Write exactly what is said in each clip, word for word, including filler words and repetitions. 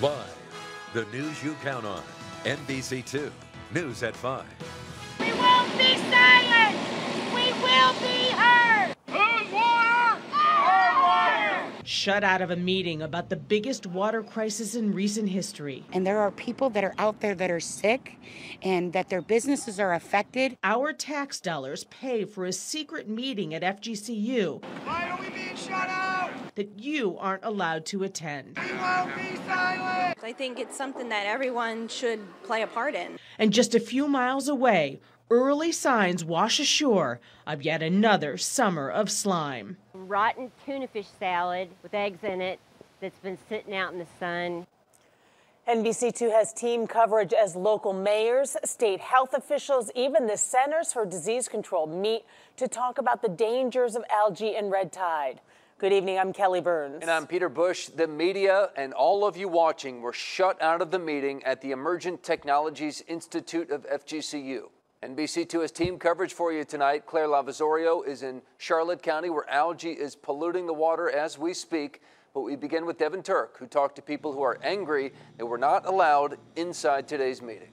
Live, the news you count on. N B C two, News at five. We won't be silent! We will be heard! Who's water? Our water! Shut out of a meeting about the biggest water crisis in recent history. And there are people that are out there that are sick and that their businesses are affected. Our tax dollars pay for a secret meeting at F G C U. Why are we being shut out? That you aren't allowed to attend. We won't be silent! I think it's something that everyone should play a part in. And just a few miles away, early signs wash ashore of yet another summer of slime. Rotten tuna fish salad with eggs in it that's been sitting out in the sun. N B C two has team coverage as local mayors, state health officials, even the Centers for Disease Control meet to talk about the dangers of algae and red tide. Good evening, I'm Kelly Burns. And I'm Peter Bush. The media and all of you watching were shut out of the meeting at the Emergent Technologies Institute of F G C U. N B C two has team coverage for you tonight. Claire Lavazorio is in Charlotte County, where algae is polluting the water as we speak. But we begin with Devin Turk, who talked to people who are angry they were not allowed inside today's meeting.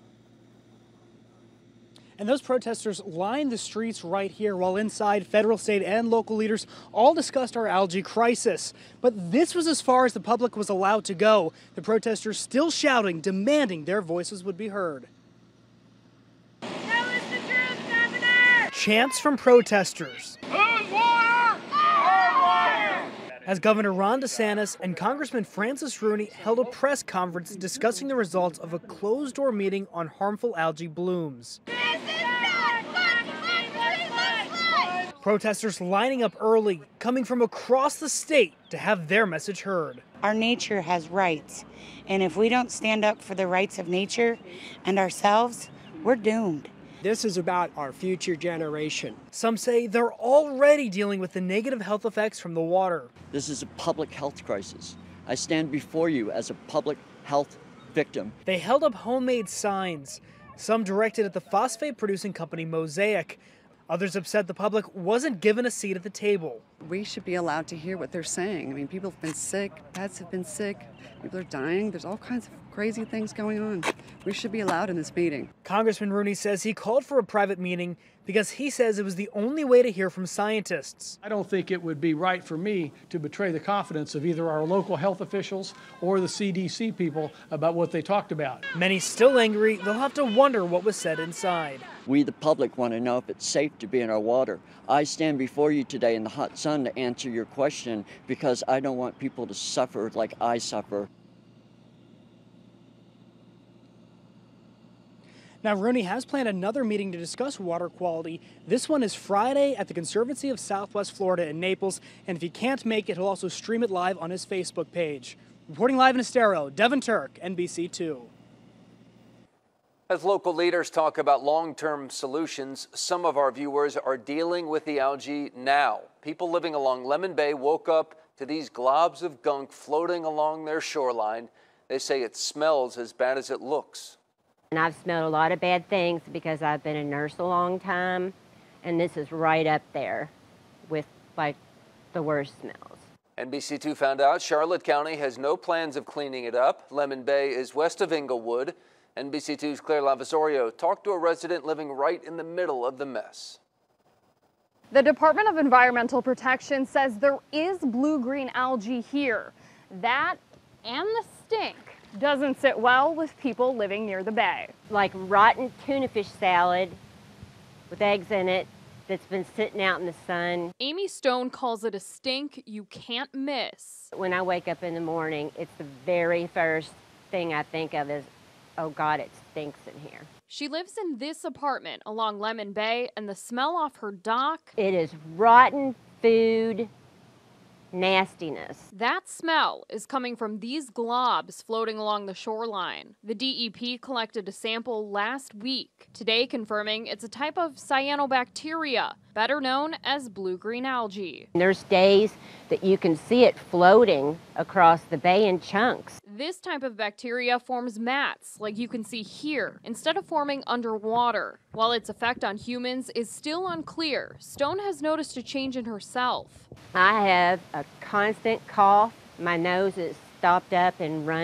And those protesters lined the streets right here, while inside, federal, state, and local leaders all discussed our algae crisis. But this was as far as the public was allowed to go. The protesters still shouting, demanding their voices would be heard. Tell us the truth, Governor! Chants from protesters. Who's water? Our water! As Governor Ron DeSantis and Congressman Francis Rooney held a press conference discussing the results of a closed-door meeting on harmful algae blooms. This is not what democracy looks like! Protesters lining up early, coming from across the state to have their message heard. Our nature has rights, and if we don't stand up for the rights of nature and ourselves, we're doomed. This is about our future generation. Some say they're already dealing with the negative health effects from the water. This is a public health crisis. I stand before you as a public health victim. They held up homemade signs, some directed at the phosphate-producing company Mosaic. Others upset the public wasn't given a seat at the table. We should be allowed to hear what they're saying. I mean, people have been sick, pets have been sick, people are dying. There's all kinds of crazy things going on. We should be allowed in this meeting. Congressman Rooney says he called for a private meeting because he says it was the only way to hear from scientists. I don't think it would be right for me to betray the confidence of either our local health officials or the C D C people about what they talked about. Many still angry, they'll have to wonder what was said inside. We, the public, want to know if it's safe to be in our water. I stand before you today in the hot sun to answer your question because I don't want people to suffer like I suffer. Now, Rooney has planned another meeting to discuss water quality. This one is Friday at the Conservancy of Southwest Florida in Naples, and if he can't make it, he'll also stream it live on his Facebook page. Reporting live in Estero, Devin Turk, N B C two. As local leaders talk about long-term solutions, some of our viewers are dealing with the algae now. People living along Lemon Bay woke up to these globs of gunk floating along their shoreline. They say it smells as bad as it looks. And I've smelled a lot of bad things because I've been a nurse a long time, and this is right up there with like the worst smells. N B C two found out Charlotte County has no plans of cleaning it up. Lemon Bay is west of Inglewood. N B C two's Claire Lavazorio talked to a resident living right in the middle of the mess. The Department of Environmental Protection says there is blue-green algae here. That and the stink doesn't sit well with people living near the bay. Like rotten tuna fish salad with eggs in it that's been sitting out in the sun. Amy Stone calls it a stink you can't miss. When I wake up in the morning, it's the very first thing I think of is, oh God, it stinks in here. She lives in this apartment along Lemon Bay, and the smell off her dock. It is rotten food nastiness. That smell is coming from these globs floating along the shoreline. The D E P collected a sample last week, today confirming it's a type of cyanobacteria, better known as blue-green algae. There's days that you can see it floating across the bay in chunks. This type of bacteria forms mats, like you can see here, instead of forming underwater. While its effect on humans is still unclear, Stone has noticed a change in herself. I have a constant cough. My nose is stopped up and runny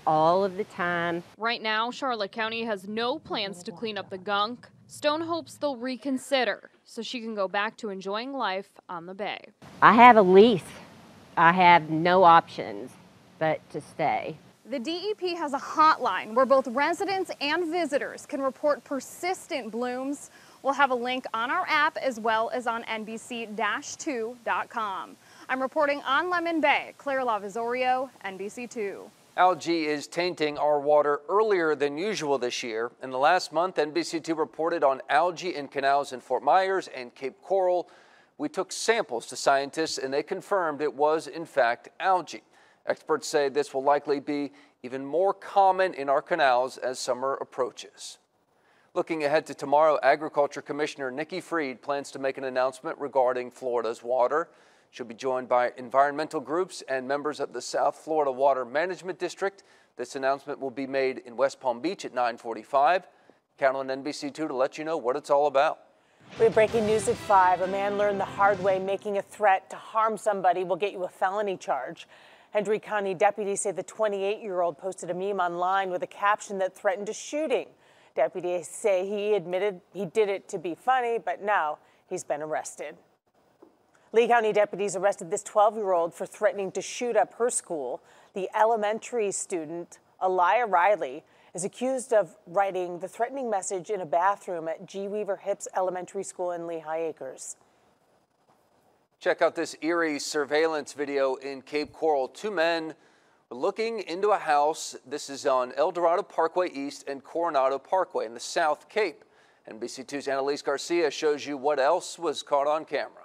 all of the time. Right now, Charlotte County has no plans to clean up the gunk. Stone hopes they'll reconsider so she can go back to enjoying life on the bay. I have a lease. I have no options but to stay. The D E P has a hotline where both residents and visitors can report persistent blooms. We'll have a link on our app as well as on N B C two dot com. I'm reporting on Lemon Bay, Claire Lavazorio, N B C two. Algae is tainting our water earlier than usual this year. In the last month, N B C two reported on algae in canals in Fort Myers and Cape Coral. We took samples to scientists and they confirmed it was in fact algae. Experts say this will likely be even more common in our canals as summer approaches. Looking ahead to tomorrow, Agriculture Commissioner Nikki Fried plans to make an announcement regarding Florida's water. She'll be joined by environmental groups and members of the South Florida Water Management District. This announcement will be made in West Palm Beach at nine forty-five. Count on N B C two to let you know what it's all about. We have breaking news at five. A man learned the hard way making a threat to harm somebody will get you a felony charge. Hendry County deputies say the twenty-eight-year-old posted a meme online with a caption that threatened a shooting. Deputies say he admitted he did it to be funny, but now he's been arrested. Lee County deputies arrested this twelve-year-old for threatening to shoot up her school. The elementary student, Aliyah Riley, is accused of writing the threatening message in a bathroom at G. Weaver Hips Elementary School in Lehigh Acres. Check out this eerie surveillance video in Cape Coral. Two men were looking into a house. This is on El Dorado Parkway East and Coronado Parkway in the South Cape. N B C two's Annalise Garcia shows you what else was caught on camera.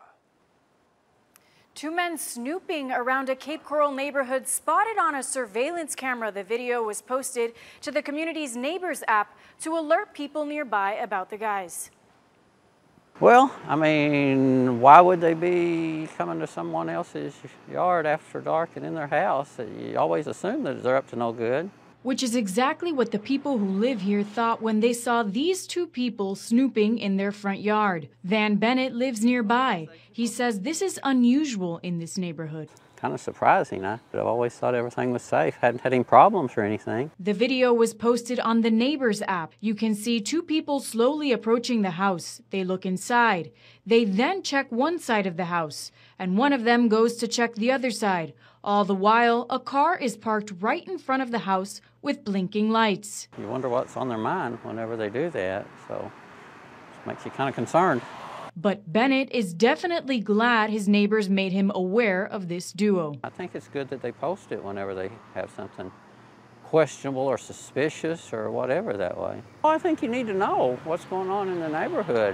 Two men snooping around a Cape Coral neighborhood spotted on a surveillance camera. The video was posted to the community's Neighbors app to alert people nearby about the guys. Well, I mean, why would they be coming to someone else's yard after dark and in their house? You always assume that they're up to no good. Which is exactly what the people who live here thought when they saw these two people snooping in their front yard. Van Bennett lives nearby. He says this is unusual in this neighborhood. Kind of surprising, huh? But I've always thought everything was safe. Hadn't had any problems or anything. The video was posted on the Neighbors app. You can see two people slowly approaching the house. They look inside. They then check one side of the house, and one of them goes to check the other side. All the while, a car is parked right in front of the house with blinking lights. You wonder what's on their mind whenever they do that, so it makes you kind of concerned. But Bennett is definitely glad his neighbors made him aware of this duo. I think it's good that they post it whenever they have something questionable or suspicious or whatever that way. Well, I think you need to know what's going on in the neighborhood.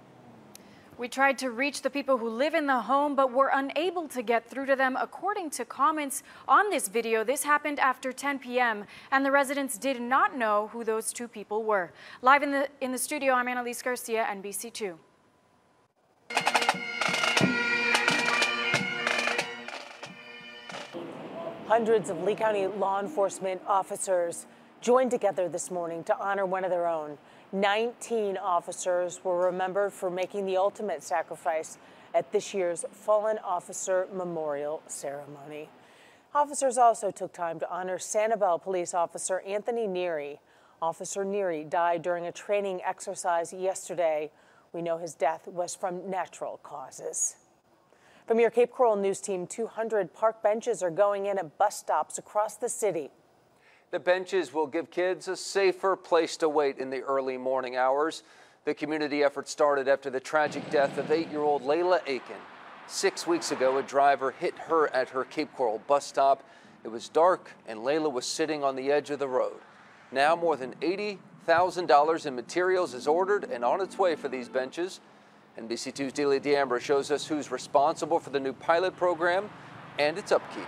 We tried to reach the people who live in the home, but were unable to get through to them. According to comments on this video, this happened after ten p m, and the residents did not know who those two people were. Live in the, in the studio, I'm Annalise Garcia, N B C two. Hundreds of Lee County law enforcement officers joined together this morning to honor one of their own. nineteen officers were remembered for making the ultimate sacrifice at this year's Fallen Officer Memorial Ceremony. Officers also took time to honor Sanibel Police Officer Anthony Neary. Officer Neary died during a training exercise yesterday. We know his death was from natural causes. From your Cape Coral News Team, two hundred park benches are going in at bus stops across the city. The benches will give kids a safer place to wait in the early morning hours. The community effort started after the tragic death of eight-year-old Layla Aiken. Six weeks ago, a driver hit her at her Cape Coral bus stop. It was dark, and Layla was sitting on the edge of the road. Now more than eighty thousand dollars in materials is ordered and on its way for these benches. N B C two's Delia D'Ambra shows us who's responsible for the new pilot program and its upkeep.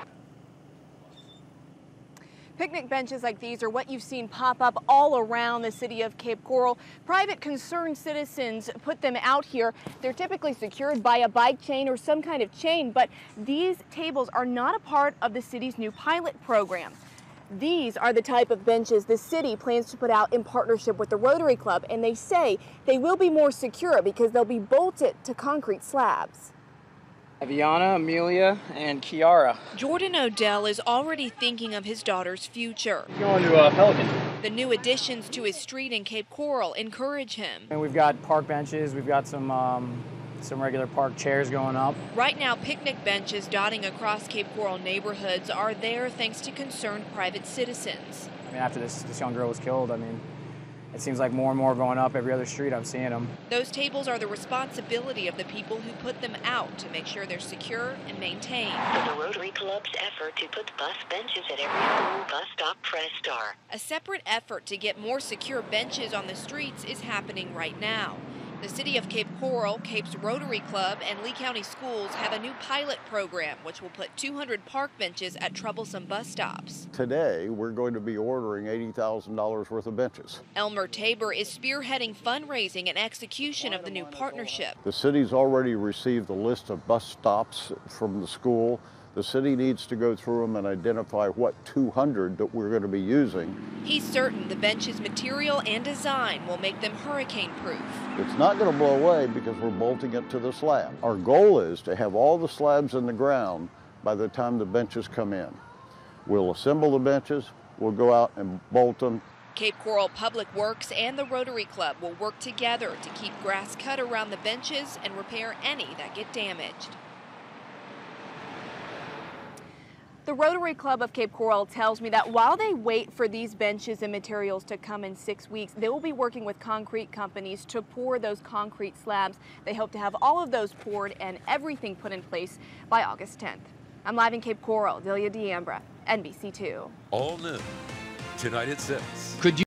Picnic benches like these are what you've seen pop up all around the city of Cape Coral. Private concerned citizens put them out here. They're typically secured by a bike chain or some kind of chain, but these tables are not a part of the city's new pilot program. These are the type of benches the city plans to put out in partnership with the Rotary Club, and they say they will be more secure because they'll be bolted to concrete slabs. Aviana, Amelia, and Kiara. Jordan Odell is already thinking of his daughter's future. Going to uh, Pelican. The new additions to his street in Cape Coral encourage him. And we've got park benches, we've got some um, some regular park chairs going up. Right now, picnic benches dotting across Cape Coral neighborhoods are there thanks to concerned private citizens. I mean, after this, this young girl was killed, I mean, it seems like more and more going up every other street I'm seeing them. Those tables are the responsibility of the people who put them out to make sure they're secure and maintained. For the Rotary Club's effort to put bus benches at every school bus stop, press star. A separate effort to get more secure benches on the streets is happening right now. The City of Cape Coral, Cape's Rotary Club, and Lee County Schools have a new pilot program which will put two hundred park benches at troublesome bus stops. Today, we're going to be ordering eighty thousand dollars worth of benches. Elmer Tabor is spearheading fundraising and execution of the new partnership. The city's already received a list of bus stops from the school. The city needs to go through them and identify what two hundred that we're going to be using. He's certain the bench's material and design will make them hurricane-proof. It's not going to blow away because we're bolting it to the slab. Our goal is to have all the slabs in the ground by the time the benches come in. We'll assemble the benches, we'll go out and bolt them. Cape Coral Public Works and the Rotary Club will work together to keep grass cut around the benches and repair any that get damaged. The Rotary Club of Cape Coral tells me that while they wait for these benches and materials to come in six weeks, they will be working with concrete companies to pour those concrete slabs. They hope to have all of those poured and everything put in place by August tenth. I'm live in Cape Coral, Delia D'Ambra, N B C two. All new tonight at six. Could you